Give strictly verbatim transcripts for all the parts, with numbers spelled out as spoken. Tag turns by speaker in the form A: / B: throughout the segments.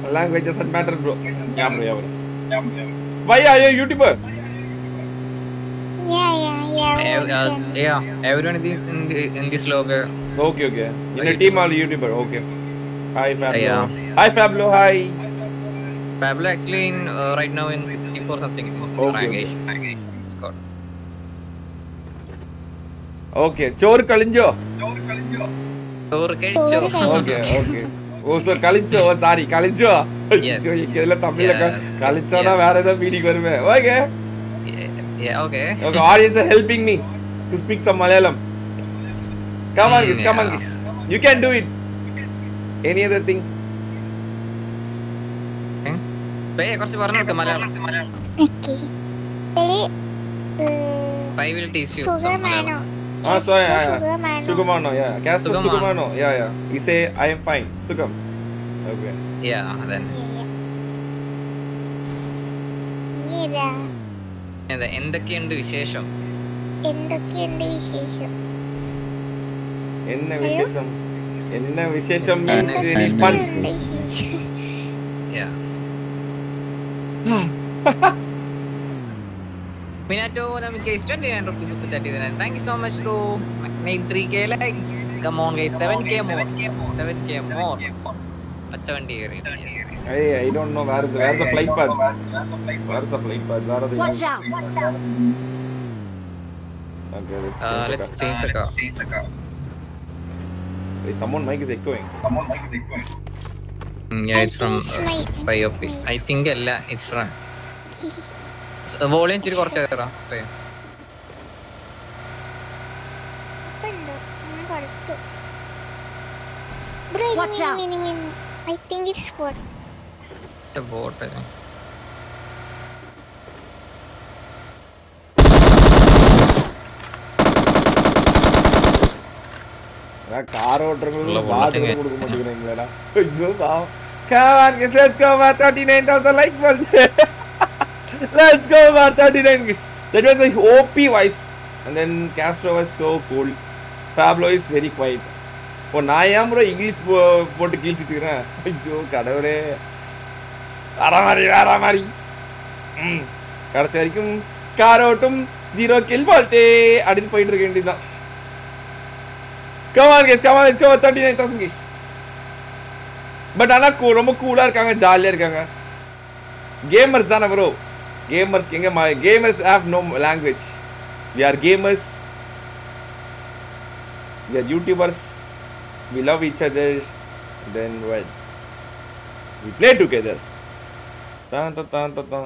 A: Language doesn't matter, bro. Yeah, bro, yeah, bro. Spy, are you a YouTuber?
B: Yeah, yeah, yeah.
C: Ev uh, yeah, everyone is in the, in this lobby.
A: Okay, okay. In a team or YouTuber, okay. Hi, Pablo.
C: Yeah.
A: Hi, Pablo. Hi.
C: Pablo actually in uh, right now in sixty-four something in
A: Okay,
C: rank. Score.
A: Okay. Chor Kalinjo.
C: Chor Kalinjo.
A: Okay, okay. Oh, so Kalinjo. Oh, sorry, Kalinjo.
C: Yes.
A: Yeah. Kalinjo na where the meeting karme. Okay.
C: Yeah, okay.
A: Okay, audience are helping me to speak some Malayalam. Come on, guys, come on, guys. You can do it. Any other thing?
C: Pay, of course, you are not Malayalam.
B: Okay.
C: I will teach you.
B: Sugamano.
A: Ah, so yeah,
B: Sugamano.
A: Sugamano, yeah. Kaztro Sugamano, yeah, yeah. You say I am fine. Sugam. Okay.
C: Yeah, then.
B: Yeah.
C: എന്തൊക്കെയുണ്ട് വിശേഷം
B: എന്തൊക്കെയുണ്ട് വിശേഷം
A: എന്ന വിശേഷം എന്ന വിശേഷം means very fun.
C: Yeah. Minato namike twenty-nine rupees super chat idana. Thank you so much bro. Made three K likes. Come on guys, seven K more. seven K more. seventy here.
A: Hey, I don't know where the where the flight path. Where's the flight path? Where are they?
D: Watch out!
A: Okay, let's
C: Uh, let's change the car.
A: Hey, someone mic is echoing.
C: Mm, yeah, it's from uh, spyop. I think alla it's from. So, volume chiri korcha tera.
D: Watch out!
B: I think it's what.
C: The boat. I think.
A: Car order Come on, guys, let's go for thirty-nine thousand like Let's go for thirty-nine, guys. That was like O P wise. And then Kaztro was so cool. Pablo is very quiet. Oh, I am bro English put kills it. Yo, kadavare. Aramari, aramari. Hmm. Karcharikum karotum zero kill bolte. I didn't point again. Come on, guys, come on, let's go for thirty-nine thousand, guys. But ana cool, ரொம்ப cooler இருக்காங்க, ஜாலியா இருக்காங்க. Gamers தான bro. Gamers கேங்க gamers have no language. We are gamers. We are YouTubers. We love each other. Then well, we play together. Tan tan tan tan.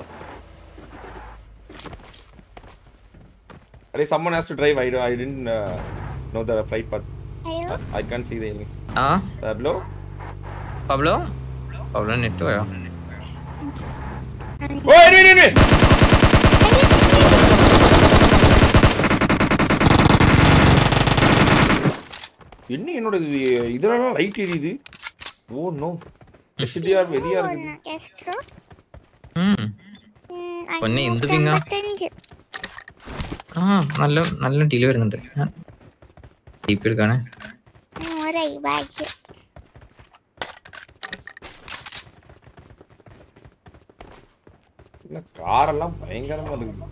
A: Arey, someone has to drive. I I didn't uh, know the flight path.
B: Hello?
A: I can't see the enemies.
C: Ah?
A: Pablo?
C: Pablo? Pablo netto ya.
A: Wait, wait, wait, wait. என்ன என்னோட இதெல்லாம் light எரியுது. Oh no. H D R வெளிய இருக்கு.
B: Kaztro?
C: ம். പൊന്നെ എന്ത് പിങ്ങ? ആ നല്ല നല്ല ഡിലേ വരുന്നുണ്ട്. ടീപ്പ് എടുക്കാനേ.
B: ഒരൈ ബാഗ്.
A: இல்ல கார் எல்லாம் பயங்கரமா இருக்கு.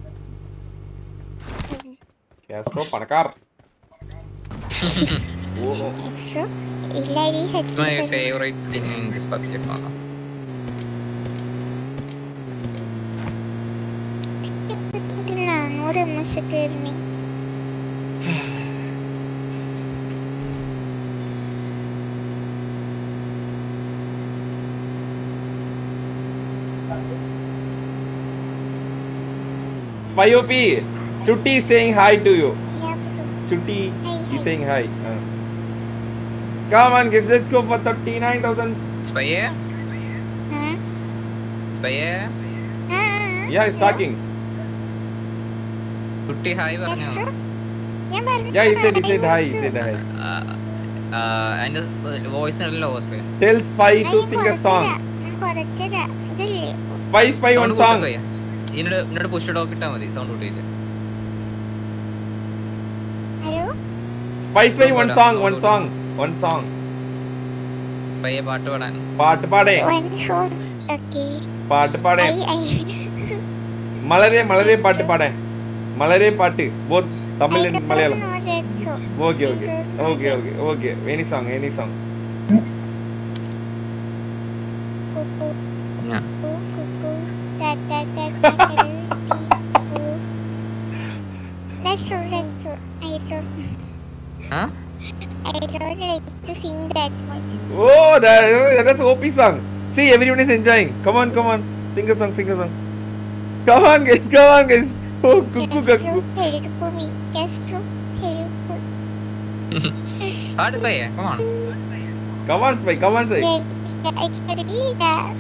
A: Kaztro பணக்கார்.
B: Oh.
C: My favorite skin in this P U B G account.
B: What am I saying?
A: Spyop, Chutti is saying hi to you.
B: Yeah,
A: Chutti is saying hi. Uh. Come on, guys, let's go for thirty-nine thousand.
C: Spy?
B: huh?
C: Spy?
B: Huh?
A: Yeah, he's talking.
C: Chutti hi പറഞ്ഞോ.
A: Yeah, he said, he said hi, he said hi.
C: Uh, uh, and the voice is low.
A: Tell Spy to sing a song. Spy, Spy, one song.
C: Innoda innoda push to talk itta madi sound utile.
B: Hello?
A: Spy, Spy, one song, one song, one song.
C: പയ്യെ പാട്ട് പാടാൻ.
A: പാട്ട് പാടേ.
B: One song. Okay.
A: പാട്ട് പാടേ.
B: I I.
A: മലരെ മലരെ പാട്ട് പാടേ. മലരെ പാട്ട്. both Tamil and Malayalam.
B: I don't know that song.
A: Okay, okay. Okay, okay, okay. Any song, any song.
B: Cuckoo.
C: Yeah.
B: Cuckoo, cuckoo. Da da da da da da. Cuckoo. That's all. That's all. I don't.
C: Huh?
B: I don't like to sing that much.
A: Oh, that, that's O P song. See, everyone is enjoying. Come on, come on. Sing a song, sing a song. Come on, guys, come on, guys. Oh, cuckoo,
B: Kaztro,
A: cuckoo.
B: help me. Kaztro, help.
C: പാട്ട് പയ്യെ, come on.
A: Come on, Spy, come on, Spy.
B: Yeah, I can read that.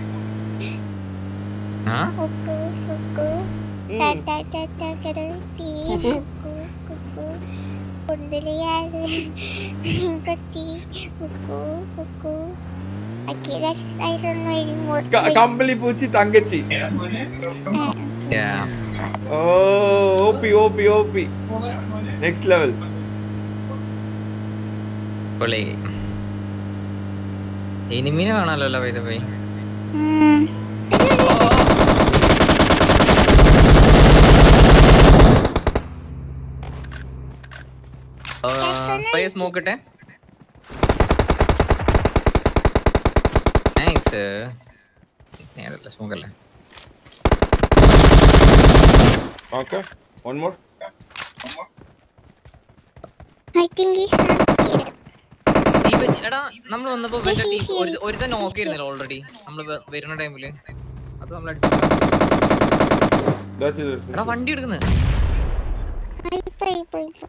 C: Huh?
B: Cuckoo, cuckoo. Da da da da da da. Cuckoo, cuckoo. Kundaliyadu. Kotti. Cuckoo, cuckoo. Okay, that's, I don't know anymore.
A: Ka- Kambali Puchi Tangachi.
B: Uh,
C: Yeah.
A: Oh, O P, O P, O P. Next level.
C: പൊളി. എനിമീനെ കാണാലോ by the way.
B: Hmm.
C: Spy smoke ഇട്ടെ. Nice. നേരല്ല smoke അല്ലേ.
A: Okay, one more.
B: I think he's not here.
C: എടാ നമ്മൾ വന്നപ്പോ ഒരുത്തൻ നോക്കിയിരുന്നല്ലോ already നമ്മള് വരുന്ന ടൈമില്. അത് നമ്മൾ അടിച്ചു.
A: That's it.
C: എടാ വണ്ടി എടുക്കുന്നത്.
B: I play, play, play.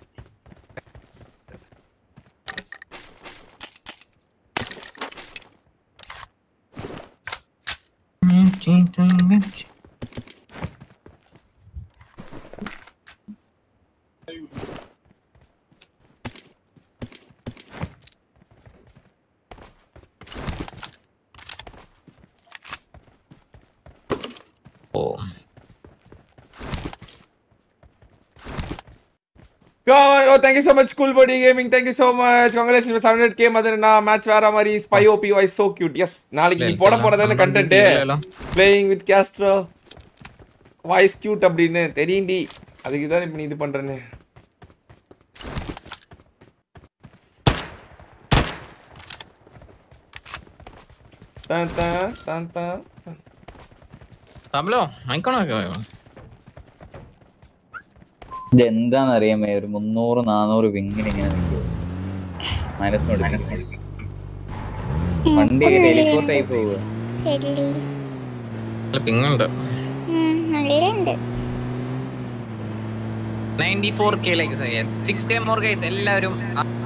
C: Oh.
A: Go on. Oh, thank you so much, Cool Body Gaming. Thank you so much. Congratulations for seven hundred K. Madan, match vera mari spyop is so cute. Yes. Naaliki nee poda poradana content playing with Kaztro. Voice cute அப்படினு தெரியும்டி. அதுக்கு தான் இப்ப நீ இது பண்றேனே. Tan tan tan tan.
C: Pablo, icon ഒക്കെ.
E: ഇതെന്താണെന്നറിയാമേ, ഒരു മുന്നൂറ് നാനൂറ് വിങ്ങിന് ഇങ്ങനെ നിൽക്കും. മൈനസ് വണ്ടി ടെലിപ്പോർട്ട് ആയി പോവുക.
C: പിങ്ങുണ്ട്.
B: നല്ലുണ്ട്.
C: ninety-four K likes. Yes. six K more guys. എല്ലാവരും